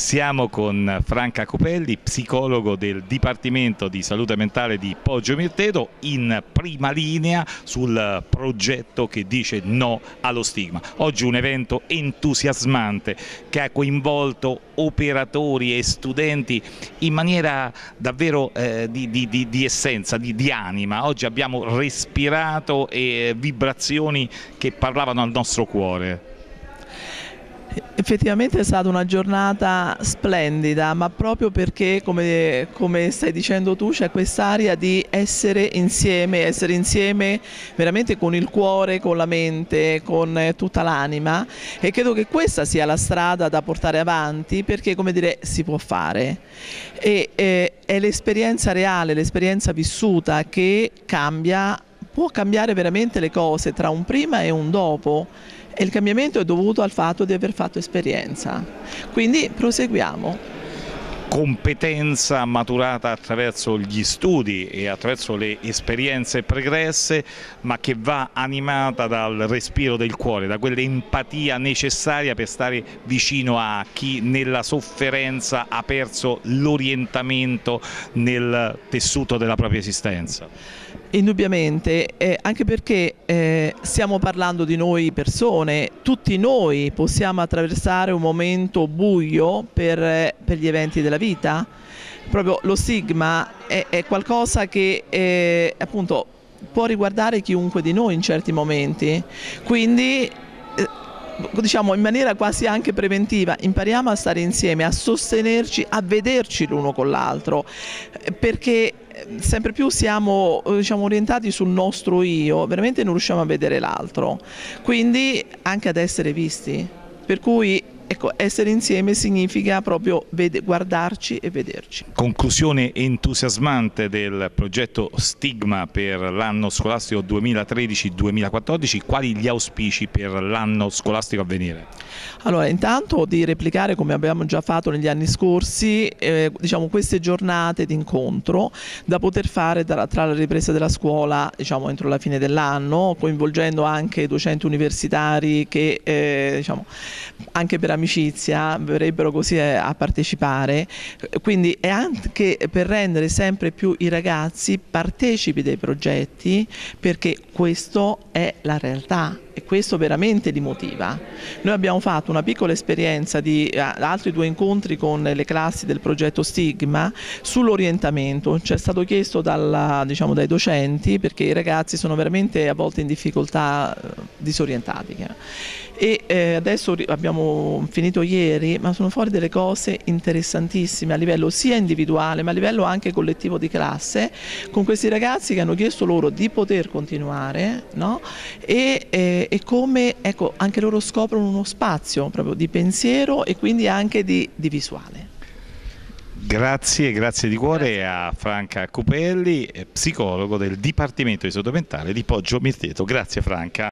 Siamo con Franca Copelli, psicologo del Dipartimento di Salute Mentale di Poggio Mirteto, in prima linea sul progetto che dice no allo stigma. Oggi un evento entusiasmante che ha coinvolto operatori e studenti in maniera davvero di essenza, di anima. Oggi abbiamo respirato vibrazioni che parlavano al nostro cuore. Effettivamente è stata una giornata splendida, ma proprio perché, come stai dicendo tu, c'è quest'aria di essere insieme veramente con il cuore, con la mente, con tutta l'anima, e credo che questa sia la strada da portare avanti, perché, come dire, si può fare. È l'esperienza reale, l'esperienza vissuta che può cambiare veramente le cose tra un prima e un dopo. E il cambiamento è dovuto al fatto di aver fatto esperienza. Quindi proseguiamo. Competenza maturata attraverso gli studi e attraverso le esperienze pregresse, ma che va animata dal respiro del cuore, da quell'empatia necessaria per stare vicino a chi nella sofferenza ha perso l'orientamento nel tessuto della propria esistenza. Indubbiamente, anche perché stiamo parlando di noi persone, tutti noi possiamo attraversare un momento buio per gli eventi della vita. Proprio lo stigma è qualcosa che appunto può riguardare chiunque di noi in certi momenti, quindi diciamo in maniera quasi anche preventiva impariamo a stare insieme, a sostenerci, a vederci l'uno con l'altro, perché sempre più siamo orientati sul nostro io, veramente non riusciamo a vedere l'altro, quindi anche ad essere visti, per cui ecco, essere insieme significa proprio guardarci e vederci. Conclusione entusiasmante del progetto Stigma per l'anno scolastico 2013-2014, quali gli auspici per l'anno scolastico a venire? Allora, intanto di replicare, come abbiamo già fatto negli anni scorsi, queste giornate di incontro da poter fare tra la ripresa della scuola entro la fine dell'anno, coinvolgendo anche docenti universitari che anche per amicizia verrebbero così a partecipare, quindi è anche per rendere sempre più i ragazzi partecipi dei progetti, perché questo è la realtà e questo veramente li motiva. Noi abbiamo fatto una piccola esperienza di altri 2 incontri con le classi del progetto Stigma sull'orientamento. Ci è stato chiesto dai docenti, perché i ragazzi sono veramente a volte in difficoltà, disorientati. E adesso abbiamo finito ieri, ma sono fuori delle cose interessantissime a livello sia individuale ma a livello anche collettivo di classe, con questi ragazzi che hanno chiesto loro di poter continuare, no? E come anche loro scoprono uno spazio proprio di pensiero e quindi anche di visuale. Grazie di cuore a Franca Copelli, psicologo del Dipartimento di Salute Mentale di Poggio Mirteto. Grazie Franca.